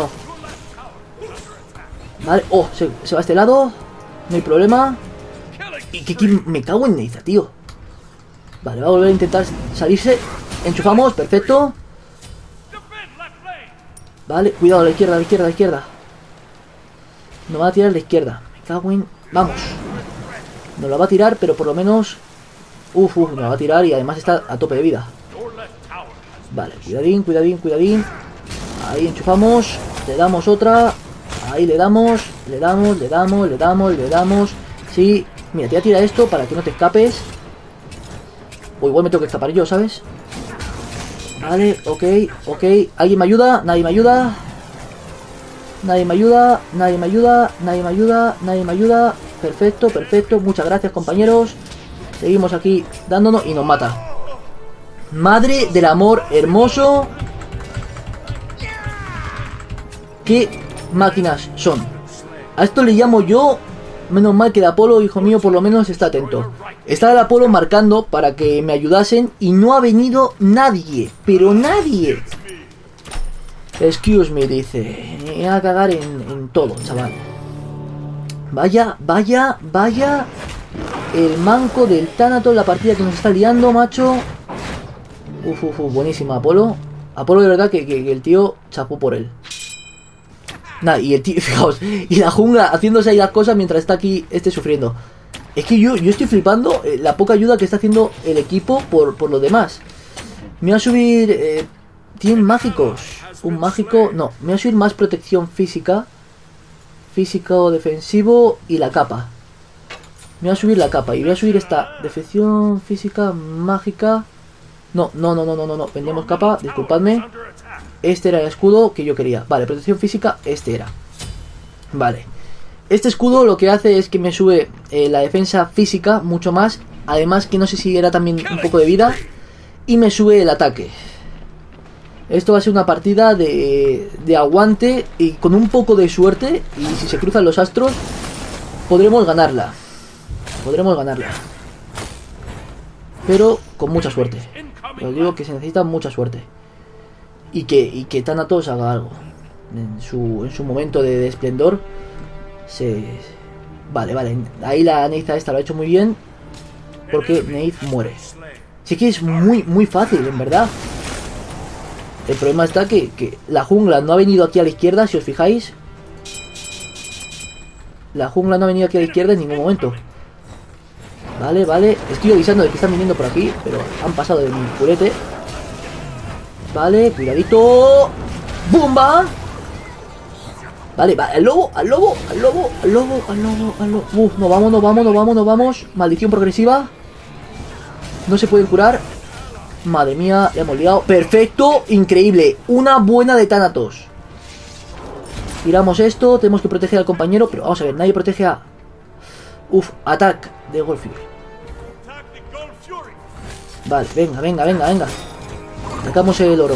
Vale, se va a este lado. No hay problema. Y que me cago en Neiza, tío. Vale, va a volver a intentar salirse. Enchufamos, perfecto. Vale, cuidado, a la izquierda. Nos va a tirar a la izquierda. Me cago en... Vamos. Nos la va a tirar, pero por lo menos... Nos la va a tirar y además está a tope de vida. Vale, cuidadín. Ahí enchufamos. Le damos otra. Ahí le damos. Sí. Mira, te voy a tirar esto para que no te escapes. O igual me tengo que escapar yo, ¿sabes? Vale, ok. ¿Alguien me ayuda? Nadie me ayuda. Perfecto. Muchas gracias, compañeros. Seguimos aquí dándonos y nos mata. Madre del amor hermoso. ¿Qué máquinas son? A esto le llamo yo... Menos mal que el Apolo, hijo mío, por lo menos está atento. Está el Apolo marcando para que me ayudasen y no ha venido nadie. Pero nadie. Excuse me, dice. Me voy a cagar en todo, chaval. Vaya. El manco del Thanatos, la partida que nos está liando, macho. Buenísima, Apolo. Apolo, de verdad que el tío chapó por él. Nada, y el tío, fijaos, y la jungla haciéndose ahí las cosas mientras está aquí sufriendo. Es que yo estoy flipando la poca ayuda que está haciendo el equipo por lo demás. Me voy a subir... ¿tienen mágicos? Un mágico... No, me voy a subir más protección física. Físico, defensivo y la capa. Me voy a subir la capa y voy a subir esta defensión física, mágica... No, vendemos capa, disculpadme. Este era el escudo que yo quería. Vale, protección física, este era. Vale. Este escudo lo que hace es que me sube la defensa física mucho más. Además que no sé si era también un poco de vida. Y me sube el ataque. Esto va a ser una partida de aguante y con un poco de suerte. Y si se cruzan los astros, podremos ganarla. Pero con mucha suerte. Os digo que se necesita mucha suerte. Y que Thanatos haga algo. En su momento de esplendor. Vale. Ahí la Neiza esta lo ha hecho muy bien. Porque Neiz muere. Sí que es muy fácil, en verdad. El problema está que la jungla no ha venido aquí a la izquierda, si os fijáis. La jungla no ha venido aquí a la izquierda en ningún momento. Vale. Estoy avisando de que están viniendo por aquí, pero han pasado de mi purete. Vale, cuidadito. ¡Bumba! Vale, va, al lobo, al lobo, al lobo, al lobo, al lobo, al lobo. No vamos, no vamos, no vamos, no vamos. Maldición progresiva. No se pueden curar. Madre mía, le hemos liado. Perfecto, increíble. Una buena de Thanatos. Tiramos esto, tenemos que proteger al compañero. Pero vamos a ver, nadie protege a... Uf, ataque de Gold Fury. Vale, venga, venga, venga, venga. Sacamos el oro.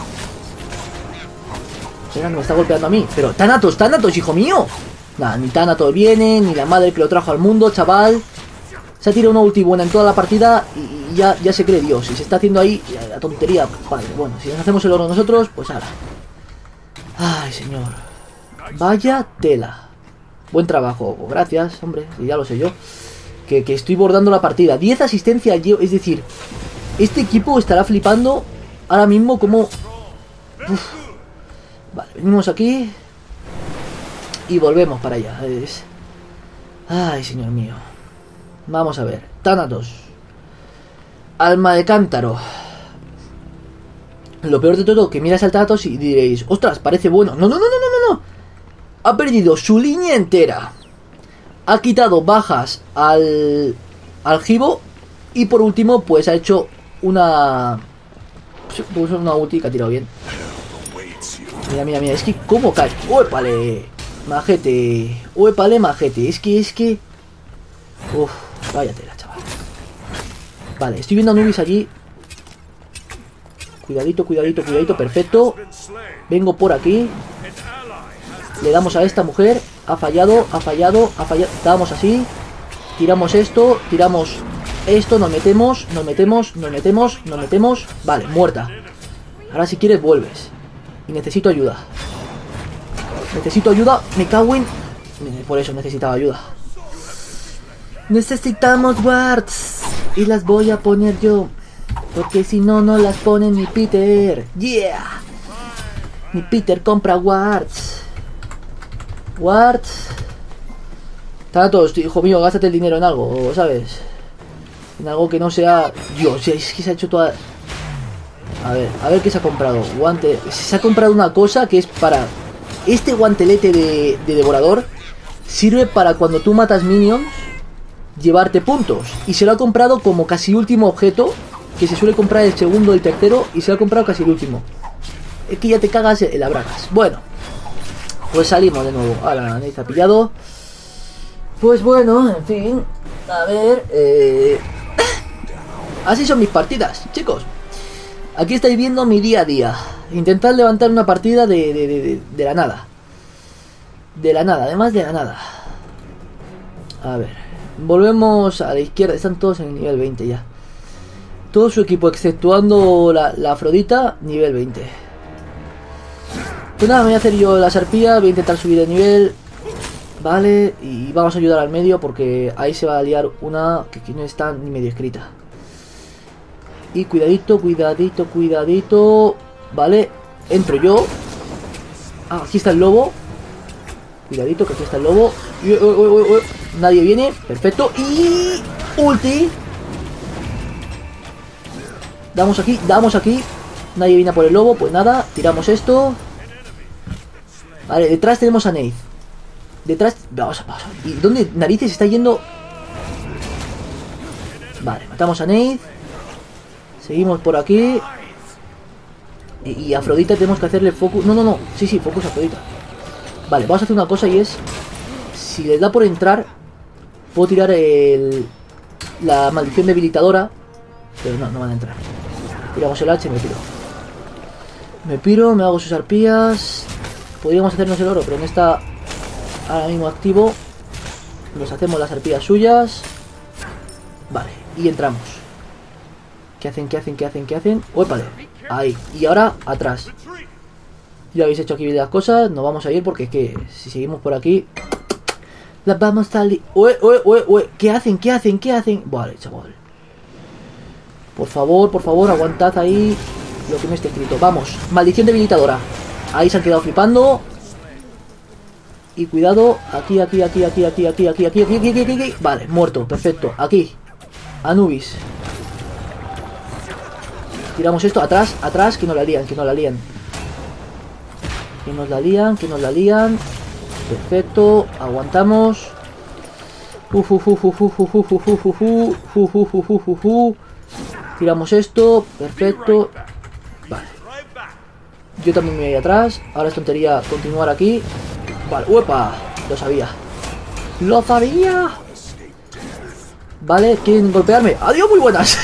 Venga, me está golpeando a mí. Pero Thanatos, Thanatos, hijo mío. Nada, ni Thanatos viene, ni la madre que lo trajo al mundo, chaval. Se ha tirado una ulti buena en toda la partida y ya se cree Dios. Y se está haciendo ahí la tontería. Vale, bueno, si nos hacemos el oro nosotros, pues ahora. Ay, señor. Vaya tela. Buen trabajo. Gracias, hombre. Ya lo sé yo. Que estoy bordando la partida. 10 asistencias yo. Es decir, este equipo estará flipando ahora mismo como... Uf. Vale, venimos aquí. Y volvemos para allá. Ay, señor mío. Vamos a ver. Thanatos. Alma de cántaro. Lo peor de todo, que miras al Thanatos y diréis, ostras, parece bueno. No, no, no, no, no, no. Ha perdido su línea entera. Ha quitado bajas al Gibo. Y por último, pues ha hecho una... Pues una ulti que ha tirado bien. Mira, mira, mira. Es que cómo cae. ¡Uépale! Majete. ¡Uépale, majete! Es que... Uf, vaya tela, chaval. Vale, estoy viendo a Anubis allí. Cuidadito, cuidadito, cuidadito. Perfecto. Vengo por aquí. Le damos a esta mujer. Ha fallado, ha fallado, ha fallado. Damos así. Tiramos esto, tiramos esto. Nos metemos, nos metemos, nos metemos, nos metemos. Vale, muerta. Ahora si quieres vuelves. Y necesito ayuda. Necesito ayuda. Me cago en... Por eso necesitaba ayuda. Necesitamos wards. Y las voy a poner yo. Porque si no, no las pone ni Peter. Yeah. Ni Peter compra wards. Wards. Thanatos, hijo mío, gástate el dinero en algo, ¿sabes? En algo que no sea... Dios, es que se ha hecho toda... A ver qué se ha comprado. Guante... Se ha comprado una cosa que es para... Este guantelete de devorador sirve para cuando tú matas minions llevarte puntos. Y se lo ha comprado como casi último objeto, que se suele comprar el segundo, el tercero, y se lo ha comprado casi el último. Es que ya te cagas en las bragas. Bueno, pues salimos de nuevo. Ahora nadie ha pillado. Pues bueno, en fin. A ver, así son mis partidas, chicos. Aquí estáis viendo mi día a día. Intentar levantar una partida de la nada. De la nada, además de la nada. A ver, volvemos a la izquierda. Están todos en el nivel 20 ya. Todo su equipo, exceptuando la Afrodita, nivel 20. Pues nada, me voy a hacer yo las arpías. Voy a intentar subir de nivel. Vale, y vamos a ayudar al medio porque ahí se va a liar una que no está ni medio escrita. Y cuidadito, cuidadito, cuidadito. Vale, entro yo. Ah, aquí está el lobo. Cuidadito que aquí está el lobo. Nadie viene, perfecto. Y... ulti. Damos aquí, damos aquí. Nadie viene a por el lobo, pues nada. Tiramos esto. Vale, detrás tenemos a Neith. Detrás... Vamos a... ¿Y dónde narices está yendo? Vale, matamos a Neith. Seguimos por aquí. Y Afrodita tenemos que hacerle focus. No, no, no. Sí, sí, focus a Afrodita. Vale, vamos a hacer una cosa y es... Si les da por entrar, puedo tirar la maldición debilitadora. Pero no, no van a entrar. Tiramos el H y me piro. Me piro, me hago sus arpías. Podríamos hacernos el oro, pero en esta... Ahora mismo activo. Nos hacemos las arpías suyas. Vale, y entramos. ¿Qué hacen? ¿Qué hacen? ¿Qué hacen? ¿Qué hacen? ¡Uépale! Ahí. Y ahora atrás. Ya habéis hecho aquí las cosas. Nos vamos a ir porque es que si seguimos por aquí las vamos a salir. ¡Ue! ¿Qué hacen? ¿Qué hacen? ¿Qué hacen? Vale, chaval. Por favor, aguantad ahí lo que no esté escrito. Vamos, maldición debilitadora. Ahí se han quedado flipando. Y cuidado, aquí. Vale, muerto, perfecto. Aquí, Anubis. Tiramos esto, atrás, que nos la lían, que nos la lían. Perfecto, aguantamos. Tiramos esto, perfecto. Vale. Yo también me voy atrás. Ahora es tontería continuar aquí. Vale, ¡uepa! Lo sabía. ¡Lo sabía! Vale, ¿quieren golpearme? ¡Adiós, muy buenas!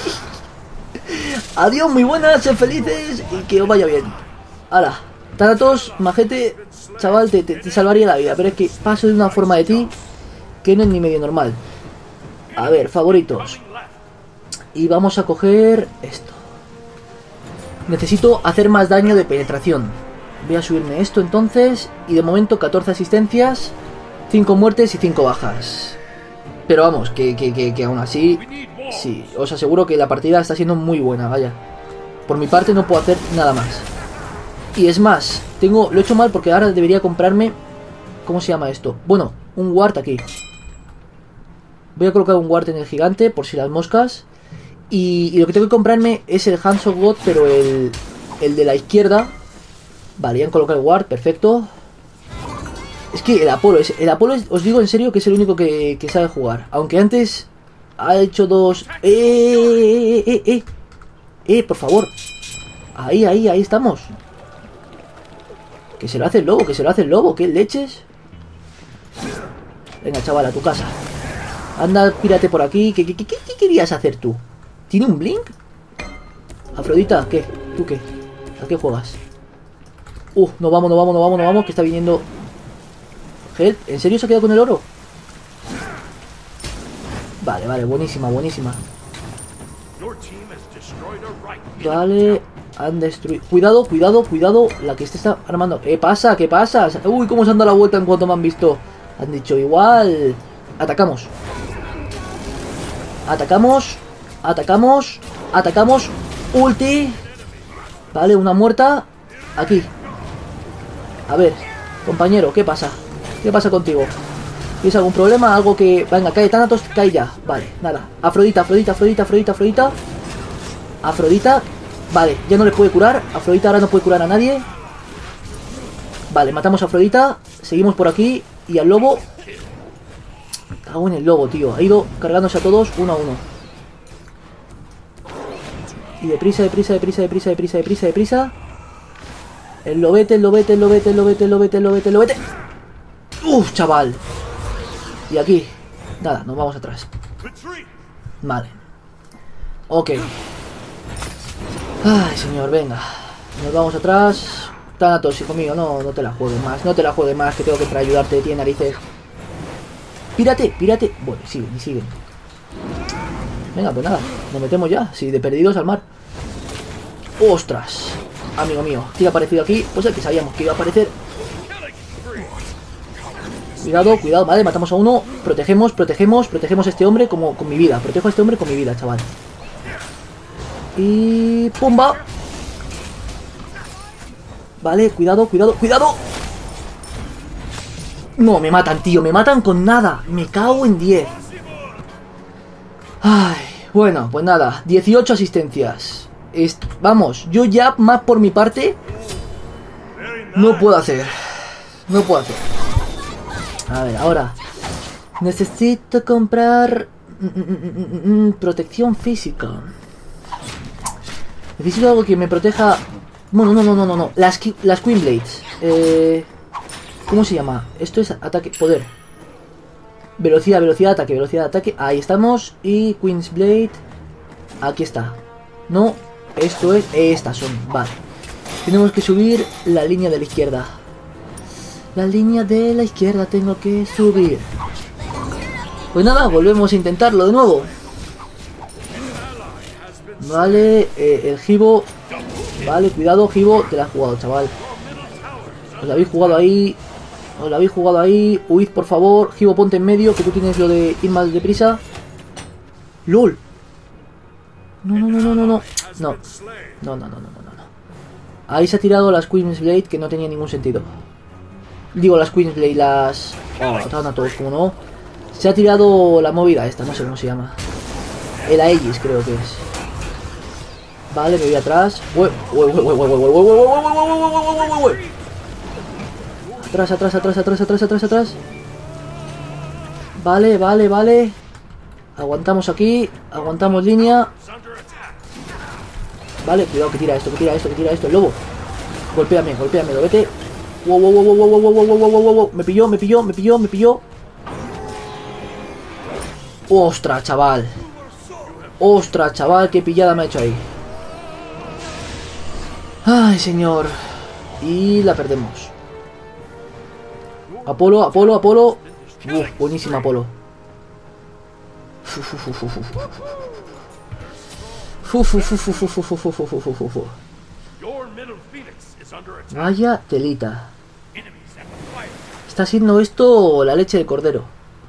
Adiós, muy buenas, sed felices y que os vaya bien. Hala, Thanatos, majete, chaval, te salvaría la vida. Pero es que paso de una forma de ti que no es ni medio normal. A ver, favoritos. Y vamos a coger esto. Necesito hacer más daño de penetración. Voy a subirme esto entonces. Y de momento 14 asistencias, 5 muertes y 5 bajas. Pero vamos, que aún así, sí, os aseguro que la partida está siendo muy buena, vaya. Por mi parte no puedo hacer nada más. Y es más, lo he hecho mal porque ahora debería comprarme... ¿Cómo se llama esto? Bueno, un ward aquí. Voy a colocar un ward en el gigante, por si las moscas. Y lo que tengo que comprarme es el Hands of God, pero el de la izquierda. Vale, ya han colocado el ward, perfecto. Es que el Apolo, os digo en serio que es el único que sabe jugar. Aunque antes ha hecho dos... por favor. Ahí estamos. Que se lo hace el lobo, ¿qué leches? Venga, chaval, a tu casa. Anda, pírate por aquí. ¿Qué querías hacer tú? ¿Tiene un blink? Afrodita, ¿qué? ¿Tú qué? ¿A qué juegas? No vamos, que está viniendo... Help, ¿en serio se ha quedado con el oro? Vale, buenísima. Vale, han destruido... Cuidado, la que está armando... ¿Qué pasa? Uy, cómo se han dado la vuelta en cuanto me han visto. Han dicho igual... Atacamos. Ulti. Vale, una muerta. Aquí. A ver, compañero, ¿qué pasa? ¿Qué pasa contigo? ¿Tienes algún problema? Algo que... Venga, cae Thanatos, cae ya. Vale, nada. Afrodita. Vale, ya no le puede curar. Afrodita ahora no puede curar a nadie. Vale, matamos a Afrodita. Seguimos por aquí. Y al lobo... Cago en el lobo, tío. Ha ido cargándose a todos uno a uno. Y deprisa. El lobete. Uf, chaval. Y aquí. Nada, nos vamos atrás. Vale. Ok. Ay, señor, venga. Nos vamos atrás. Thanatos, hijo mío, no te la juegues más. Que tengo que para ayudarte, tiene narices. Pírate. Bueno, siguen. Venga, pues nada, nos metemos ya. Sí, de perdidos al mar. ¡Ostras! Amigo mío, ¿qué ha aparecido aquí? Pues el que sabíamos que iba a aparecer. Cuidado, vale, matamos a uno. Protegemos a este hombre como con mi vida. Protejo a este hombre con mi vida, chaval. Y... ¡pumba! Vale, cuidado. No, me matan, tío, me matan con nada. Me cago en 10. Ay, bueno, pues nada, 18 asistencias. Vamos, yo ya más por mi parte no puedo hacer. A ver, ahora necesito comprar protección física. Necesito algo que me proteja. Bueno, no. Las Queen Blades. ¿Cómo se llama? Esto es ataque, poder. Velocidad de ataque. Ahí estamos. Y Queen's Blade. Aquí está. No, esto es... Estas son, vale. Tenemos que subir la línea de la izquierda. Tengo que subir. Pues nada, volvemos a intentarlo de nuevo. Vale, el Gibo. Vale, cuidado, Gibo. Te la has jugado, chaval. Os la habéis jugado ahí. Huid, por favor. Gibo, ponte en medio, que tú tienes lo de ir más deprisa. ¡Lol! No. Ahí se ha tirado las Queen's Blade, que no tenía ningún sentido. Digo, las Queen's Blade, las... estaban a todos, como no. Se ha tirado la movida esta, no sé cómo se llama. El Aegis, creo que es. Vale, me voy atrás. Atrás, atrás, atrás, atrás, atrás, atrás, atrás. Vale, vale, vale. Aguantamos aquí. Aguantamos línea. Vale, cuidado que tira esto, que tira esto, que tira esto. El lobo. Golpéame, golpéame, lo vete. Wow, wow, wow, wow, wow, wow, wow, wow, wow, wow. Me pilló, me pilló, me pilló, me pilló. Ostras, chaval. Ostras, chaval, qué pillada me ha hecho ahí. Ay, señor. Y la perdemos. Apolo, Apolo, Apolo. Buenísima Apolo. Vaya telita. Está siendo esto la leche de cordero.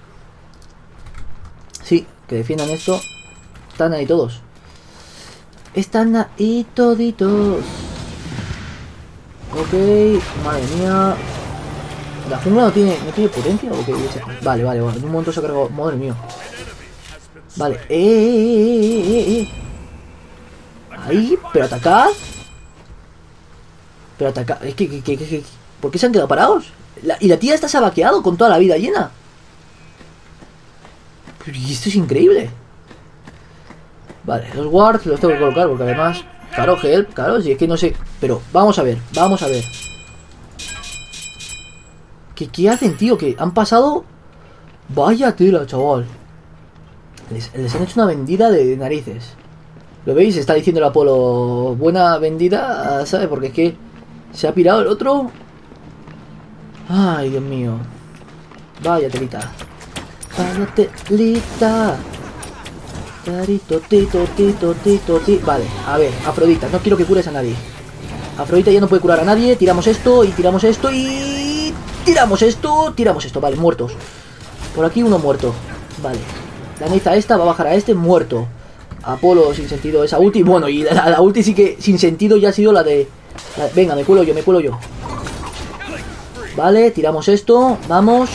Sí, que defiendan esto. Están ahí todos. Están ahí toditos. Ok, madre mía. ¿La jungla no tiene potencia o qué? Vale, vale, vale. En un momento se ha cargado. Madre mía. Vale. Ahí, pero atacad. Pero atacad. Es que. ¿Por qué se han quedado parados? Y la tía esta se ha vaqueado con toda la vida llena. Pero esto es increíble. Vale, los wards los tengo que colocar porque además. Claro, help, claro, si es que no sé. Pero vamos a ver, vamos a ver. ¿Qué hacen, tío? Que han pasado. Vaya tela, chaval. Les han hecho una vendida de narices. ¿Lo veis? Está diciendo el Apolo. Buena vendida, ¿sabes? Porque es que se ha pirado el otro. Ay, Dios mío. Vaya telita. Vaya telita. Tarito, tito, tito, tito, tito. Vale, a ver, Afrodita. No quiero que cures a nadie. Afrodita ya no puede curar a nadie. Tiramos esto y tiramos esto y... tiramos esto, tiramos esto. Vale, muertos. Por aquí uno muerto. Vale. La Neiza esta va a bajar a este muerto. Apolo sin sentido esa ulti. Bueno, y la ulti sí que sin sentido ya ha sido la de... venga, me cuelo yo, me cuelo yo. Vale, tiramos esto. Vamos.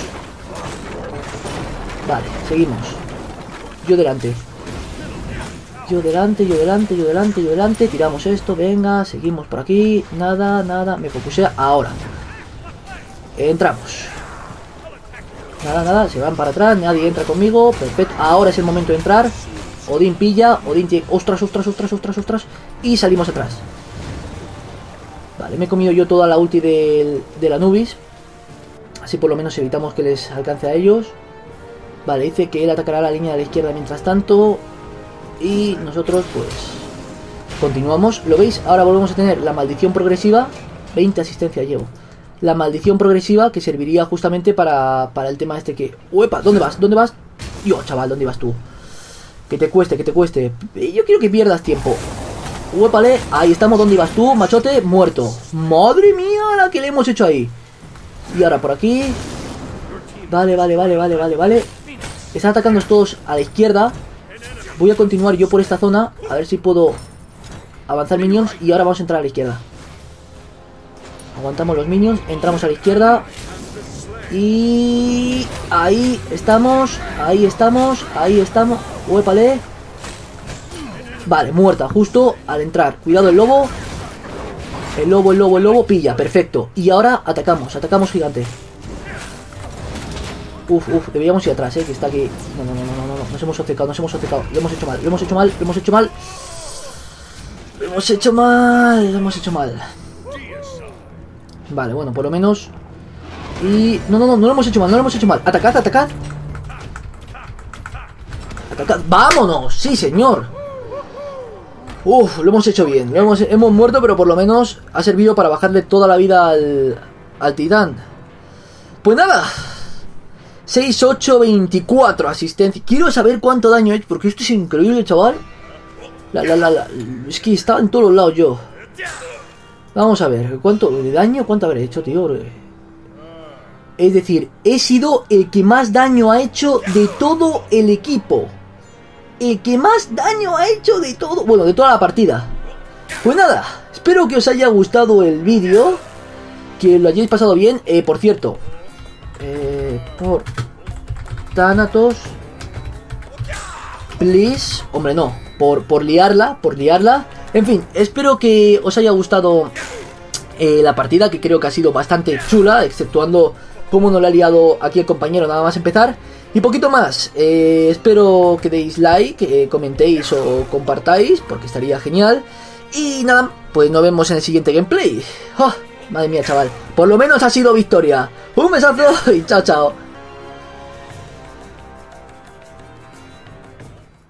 Vale, seguimos. Yo delante. Yo delante, yo delante, yo delante, yo delante. Tiramos esto, venga, seguimos por aquí. Nada, nada, me focusea ahora. Entramos. Nada, nada, se van para atrás, nadie entra conmigo. Perfecto, ahora es el momento de entrar. Odín pilla, Odín tiene... ostras, ostras, ostras, ostras, ostras. Y salimos atrás. Vale, me he comido yo toda la ulti de la Anubis. Así por lo menos evitamos que les alcance a ellos. Vale, dice que él atacará la línea de la izquierda mientras tanto. Y nosotros pues continuamos. ¿Lo veis? Ahora volvemos a tener la maldición progresiva. 20 asistencia llevo. La maldición progresiva que serviría justamente para el tema este que... ¡Uepa! ¿Dónde vas? ¿Dónde vas? Yo, chaval, ¿dónde vas tú? Que te cueste, que te cueste. Yo quiero que pierdas tiempo. ¡Uepale! Ahí estamos. ¿Dónde ibas tú, machote? Muerto. ¡Madre mía! La que le hemos hecho ahí. Y ahora por aquí. Vale, vale, vale, vale, vale, vale. Están atacando todos a la izquierda. Voy a continuar yo por esta zona. A ver si puedo avanzar minions. Y ahora vamos a entrar a la izquierda. Aguantamos los minions. Entramos a la izquierda. Y... ahí estamos. Ahí estamos. Ahí estamos. Uépale. Vale, muerta. Justo al entrar. Cuidado el lobo. El lobo, el lobo, el lobo. Pilla. Perfecto. Y ahora atacamos. Atacamos gigante. Uf, deberíamos ir atrás, que está aquí. No, no, no, no, no, no, nos hemos obcecado, nos hemos obcecado. Lo hemos hecho mal, lo hemos hecho mal, lo hemos hecho mal. Lo hemos hecho mal, lo hemos hecho mal. Vale, bueno, por lo menos. Y... no, no, no, no lo hemos hecho mal, no lo hemos hecho mal. Atacad, atacad. Atacad, vámonos, sí señor. Uf, lo hemos hecho bien. Hemos muerto, pero por lo menos ha servido para bajarle toda la vida al titán. Pues nada. 6, 8, 24 asistencia. Quiero saber cuánto daño he hecho, porque esto es increíble, chaval. Es que estaba en todos los lados yo. Vamos a ver, ¿cuánto de daño? ¿Cuánto habré hecho, tío? Es decir, he sido el que más daño ha hecho de todo el equipo. El que más daño ha hecho de todo... bueno, de toda la partida. Pues nada, espero que os haya gustado el vídeo. Que lo hayáis pasado bien. Por cierto... por Thanatos, please. Hombre, no, por liarla. En fin, espero que os haya gustado la partida, que creo que ha sido bastante chula, exceptuando cómo no le ha liado aquí el compañero nada más empezar. Y poquito más, espero que deis like, comentéis o compartáis, porque estaría genial. Y nada, pues nos vemos en el siguiente gameplay. ¡Oh! Madre mía, chaval, por lo menos ha sido victoria. Un besazo y chao, chao.